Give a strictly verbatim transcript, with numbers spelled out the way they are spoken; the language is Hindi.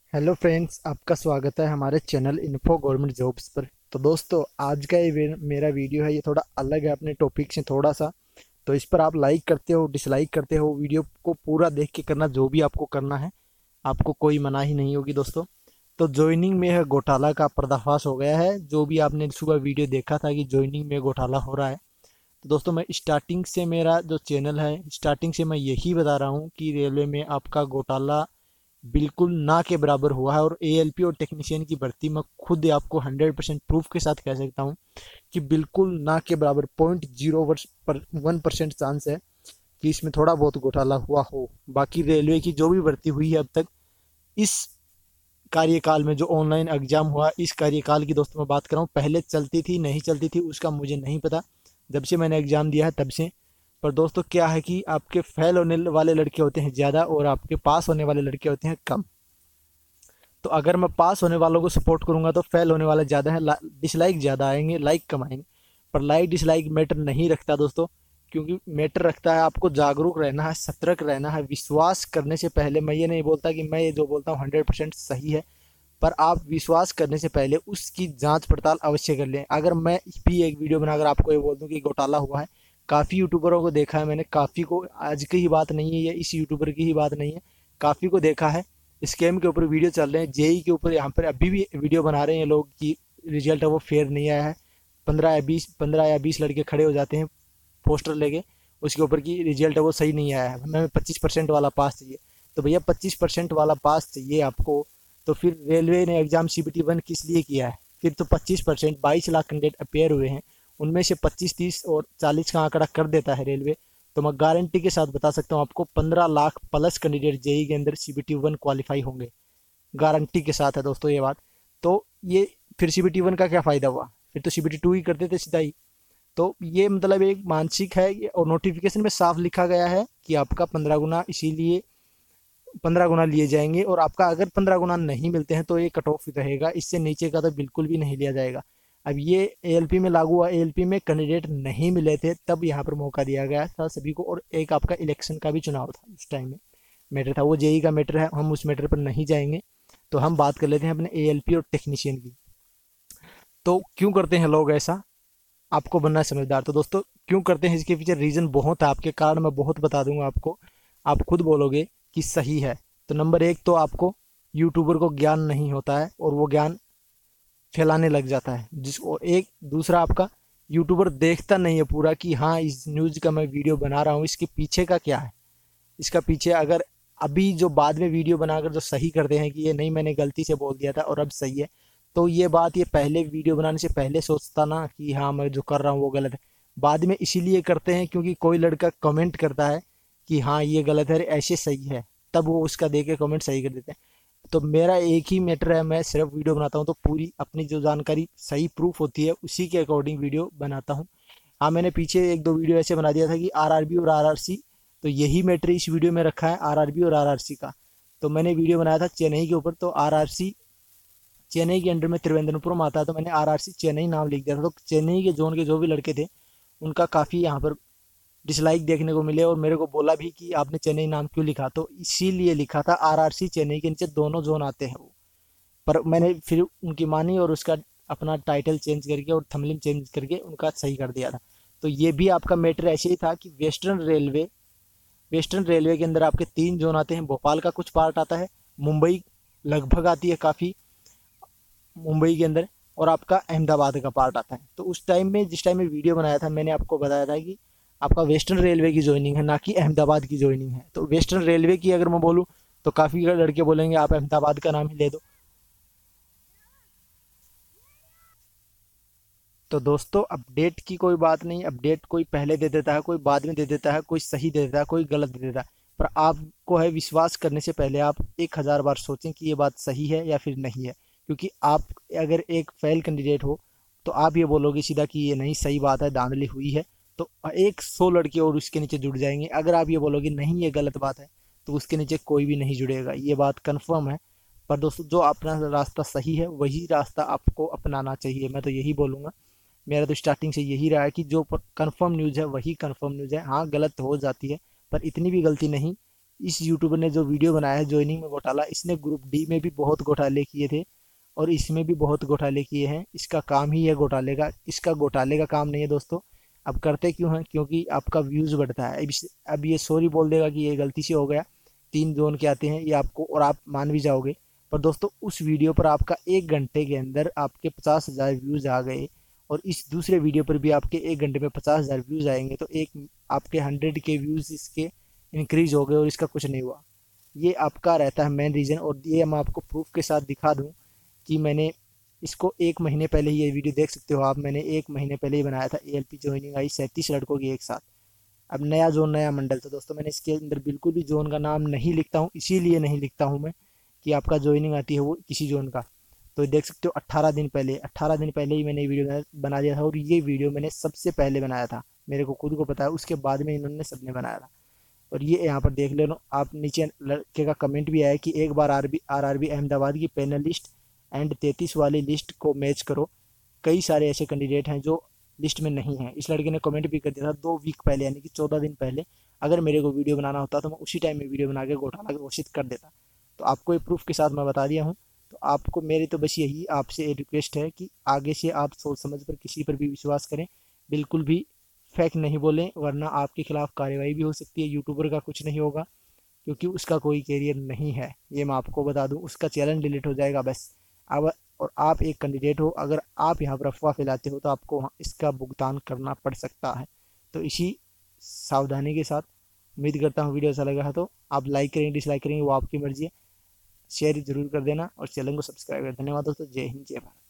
हेलो फ्रेंड्स, आपका स्वागत है हमारे चैनल इन्फो गवर्नमेंट जॉब्स पर। तो दोस्तों, आज का ये वे- मेरा वीडियो है, ये थोड़ा अलग है अपने टॉपिक से थोड़ा सा। तो इस पर आप लाइक करते हो, डिसलाइक करते हो, वीडियो को पूरा देख के करना, जो भी आपको करना है। आपको कोई मनाही नहीं होगी दोस्तों। तो ज्वाइनिंग में है घोटाला का पर्दाफाश हो गया है। जो भी आपने सुबह वीडियो देखा था कि ज्वाइनिंग में घोटाला हो रहा है, तो दोस्तों मैं स्टार्टिंग से, मेरा जो चैनल है स्टार्टिंग से मैं यही बता रहा हूँ कि रेलवे में आपका घोटाला बिल्कुल ना के बराबर हुआ है। और एएलपी और टेक्नीशियन की भर्ती मैं खुद आपको हंड्रेड परसेंट प्रूफ के साथ कह सकता हूँ कि बिल्कुल ना के बराबर पॉइंट जीरो पर वन परसेंट चांस है कि इसमें थोड़ा बहुत घोटाला हुआ हो। बाकी रेलवे की जो भी भर्ती हुई है अब तक, इस कार्यकाल में जो ऑनलाइन एग्जाम हुआ, इस कार्यकाल की दोस्तों मैं बात कर रहा हूँ, पहले चलती थी नहीं चलती थी उसका मुझे नहीं पता। जब से मैंने एग्जाम दिया है तब से। पर दोस्तों क्या है कि आपके फेल होने वाले लड़के होते हैं ज़्यादा और आपके पास होने वाले लड़के होते हैं कम। तो अगर मैं पास होने वालों को सपोर्ट करूंगा तो फेल होने वाले ज़्यादा हैं, डिसलाइक ज़्यादा आएंगे, लाइक कम आएंगे। पर लाइक डिसलाइक मैटर नहीं रखता दोस्तों। क्योंकि मैटर रखता है आपको जागरूक रहना है, सतर्क रहना है। विश्वास करने से पहले, मैं ये नहीं बोलता कि मैं ये जो बोलता हूँ हंड्रेड परसेंट सही है, पर आप विश्वास करने से पहले उसकी जांच पड़ताल अवश्य कर लें। अगर मैं भी एक वीडियो बनाकर आपको ये बोल दूं कि घोटाला हुआ है, काफ़ी यूट्यूबरों को देखा है मैंने, काफ़ी को, आज की ही बात नहीं है, ये इस यूट्यूबर की ही बात नहीं है, काफ़ी को देखा है। स्कैम के ऊपर वीडियो चल रहे हैं, जेई के ऊपर यहाँ पर अभी भी वीडियो बना रहे हैं लोग कि रिजल्ट है वो फेयर नहीं आया है। पंद्रह या बीस पंद्रह या बीस लड़के खड़े हो जाते हैं पोस्टर लेके, उसके ऊपर की रिजल्ट है वो सही नहीं आया है, हमें पच्चीस परसेंट वाला पास चाहिए। तो भैया पच्चीस परसेंट वाला पास चाहिए आपको, तो फिर रेलवे ने एग्जाम सीबीटी वन किस लिए किया है? फिर तो पच्चीस परसेंट, बाईस लाख कैंडिडेट अपेयर हुए हैं, उनमें से पच्चीस तीस और चालीस का आंकड़ा कर देता है रेलवे। तो मैं गारंटी के साथ बता सकता हूँ आपको, पंद्रह लाख प्लस कैंडिडेट जेई के अंदर सीबीटी वन क्वालिफाई होंगे। गारंटी के साथ है दोस्तों ये बात। तो ये फिर सीबीटी वन का क्या फ़ायदा हुआ? फिर तो सीबीटी टू ही कर देते सीधा ही। तो ये मतलब एक मानसिक है। और नोटिफिकेशन में साफ लिखा गया है कि आपका पंद्रह गुना, इसीलिए पंद्रह गुना लिए जाएंगे। और आपका अगर पंद्रह गुना नहीं मिलते हैं तो ये कट ऑफ रहेगा, इससे नीचे का तो बिल्कुल भी नहीं लिया जाएगा। अब ये एएलपी में लागू हुआ, एएलपी में कैंडिडेट नहीं मिले थे तब यहाँ पर मौका दिया गया था सभी को। और एक आपका इलेक्शन का भी चुनाव था उस टाइम में, मैटर था वो, जेई का मैटर है, हम उस मैटर पर नहीं जाएंगे। तो हम बात कर लेते हैं अपने एएलपी और टेक्नीशियन की। तो क्यों करते हैं लोग ऐसा? आपको बनना है समझदार। तो दोस्तों, क्यों करते हैं इसके पीछे रीज़न बहुत है, आपके कारण मैं बहुत बता दूंगा आपको, आप खुद बोलोगे कि सही है। तो नंबर एक तो आपको, यूट्यूबर को ज्ञान नहीं होता है और वो ज्ञान फैलाने लग जाता है जिसको। एक दूसरा, आपका यूट्यूबर देखता नहीं है पूरा कि हाँ इस न्यूज़ का मैं वीडियो बना रहा हूँ, इसके पीछे का क्या है। इसका पीछे अगर अभी जो बाद में वीडियो बनाकर जो सही करते हैं कि ये नहीं मैंने गलती से बोल दिया था और अब सही है, तो ये बात ये पहले वीडियो बनाने से पहले सोचता ना कि हाँ मैं जो कर रहा हूँ वो गलत है। बाद में इसीलिए करते हैं क्योंकि कोई लड़का कमेंट करता है कि हाँ ये गलत है, ऐसे सही है, तब वो उसका दे के कमेंट सही कर देते हैं। तो मेरा एक ही मैटर है, मैं सिर्फ वीडियो बनाता हूँ तो पूरी अपनी जो जानकारी सही प्रूफ होती है उसी के अकॉर्डिंग वीडियो बनाता हूँ। हाँ, मैंने पीछे एक दो वीडियो ऐसे बना दिया था कि आरआरबी और आरआरसी, तो यही मैटर इस वीडियो में रखा है, आरआरबी और आरआरसी का। तो मैंने वीडियो बनाया था चेन्नई के ऊपर, तो आरआरसी चेन्नई के अंडर में त्रिवेंद्रपुरम आता है, तो मैंने आरआरसी चेन्नई नाम लिख दिया था। तो चेन्नई के जोन के जो भी लड़के थे उनका काफ़ी यहाँ पर डिसलाइक देखने को मिले और मेरे को बोला भी कि आपने चेन्नई नाम क्यों लिखा, तो इसीलिए लिखा था, आरआरसी चेन्नई के नीचे दोनों जोन आते हैं वो। पर मैंने फिर उनकी मानी और उसका अपना टाइटल चेंज करके और थंबनेल चेंज करके उनका सही कर दिया था। तो ये भी आपका मैटर ऐसे ही था कि वेस्टर्न रेलवे वेस्टर्न रेलवे के अंदर आपके तीन जोन आते हैं, भोपाल का कुछ पार्ट आता है, मुंबई लगभग आती है काफ़ी मुंबई के अंदर, और आपका अहमदाबाद का पार्ट आता है। तो उस टाइम में, जिस टाइम में वीडियो बनाया था, मैंने आपको बताया था कि आपका वेस्टर्न रेलवे की ज्वाइनिंग है, ना कि अहमदाबाद की ज्वाइनिंग है। तो वेस्टर्न रेलवे की अगर मैं बोलूँ तो काफ़ी लड़के बोलेंगे आप अहमदाबाद का नाम ही ले दो। तो दोस्तों, अपडेट की कोई बात नहीं, अपडेट कोई पहले दे देता है, कोई बाद में दे देता है, कोई सही दे देता है, कोई गलत दे देता है। पर आपको है, विश्वास करने से पहले आप एक हज़ार बार सोचें कि ये बात सही है या फिर नहीं है। क्योंकि आप अगर एक फेल कैंडिडेट हो तो आप ये बोलोगे सीधा कि ये नहीं सही बात है, धांधली हुई है, तो एक सौ लड़के और उसके नीचे जुड़ जाएंगे। अगर आप ये बोलोगे नहीं ये गलत बात है, तो उसके नीचे कोई भी नहीं जुड़ेगा, ये बात कन्फर्म है। पर दोस्तों, जो अपना रास्ता सही है वही रास्ता आपको अपनाना चाहिए, मैं तो यही बोलूँगा। मेरा तो स्टार्टिंग से यही रहा है कि जो कंफर्म न्यूज़ है वही कंफर्म न्यूज़ है। हाँ, गलत हो जाती है पर इतनी भी गलती नहीं इस यूट्यूबर ने जो वीडियो बनाया है ज्वाइनिंग में घोटाला, इसने ग्रुप डी में भी बहुत घोटाले किए थे और इसमें भी बहुत घोटाले किए हैं। इसका काम ही है घोटाले का, इसका घोटाले का काम नहीं है दोस्तों। अब करते क्यों हैं? क्योंकि आपका व्यूज़ बढ़ता है। अब इस- अब ये सॉरी बोल देगा कि ये गलती से हो गया, तीन जोन के आते हैं ये आपको, और आप मान भी जाओगे। पर दोस्तों उस वीडियो पर आपका एक घंटे के अंदर आपके पचास हज़ार व्यूज़ आ गए, और इस दूसरे वीडियो पर भी आपके एक घंटे में पचास हज़ार व्यूज़ आएंगे, तो एक आपके हंड्रेड के व्यूज़ इसके इंक्रीज हो गए और इसका कुछ नहीं हुआ। ये आपका रहता है मेन रीज़न। और ये मैं आपको प्रूफ के साथ दिखा दूँ कि मैंने इसको एक महीने पहले ही, ये वीडियो देख सकते हो आप, मैंने एक महीने पहले ही बनाया था। ए एल पी ज्वाइनिंग आई सैंतीस लड़कों की एक साथ। अब नया जोन नया मंडल, तो दोस्तों मैंने इसके अंदर बिल्कुल भी जोन का नाम नहीं लिखता हूँ, इसीलिए नहीं लिखता हूँ मैं कि आपका ज्वाइनिंग आती है वो किसी जोन का। तो देख सकते हो अट्ठारह दिन पहले अट्ठारह दिन पहले ही मैंने ये वीडियो बना दिया था, और ये वीडियो मैंने सबसे पहले बनाया था, मेरे को खुद को पता है। उसके बाद में इन्होंने सबने बनाया था। और ये यहाँ पर देख लेना आप, नीचे लड़के का कमेंट भी आया कि एक बार R B R R B Ahmedabad की पैनल लिस्ट एंड तैंतीस वाली लिस्ट को मैच करो। कई सारे ऐसे कैंडिडेट हैं जो लिस्ट में नहीं है। इस लड़के ने कमेंट भी कर दिया था दो वीक पहले, यानी कि चौदह दिन पहले। अगर मेरे को वीडियो बनाना होता तो मैं उसी टाइम में वीडियो बना के घोटाला घोषित कर देता। तो आपको ये प्रूफ के साथ मैं बता दिया हूँ। तो आपको मेरी तो बस यही आपसे एक रिक्वेस्ट है कि आगे से आप सोच समझ कर किसी पर भी विश्वास करें, बिल्कुल भी फैक्ट नहीं बोलें, वरना आपके खिलाफ कार्रवाई भी हो सकती है। यूट्यूबर का कुछ नहीं होगा, क्योंकि उसका कोई कैरियर नहीं है, ये मैं आपको बता दूं। उसका चैनल डिलीट हो जाएगा बस। अब और आप एक कैंडिडेट हो, अगर आप यहाँ पर अफवाह फैलाते हो तो आपको इसका भुगतान करना पड़ सकता है। तो इसी सावधानी के साथ उम्मीद करता हूँ वीडियो अच्छा लगा है तो आप लाइक करेंगे डिसलाइक करेंगे वो आपकी मर्जी है। शेयर जरूर कर देना और चैनल को सब्सक्राइब कर। धन्यवाद दोस्तों, जय हिंद जय भारत।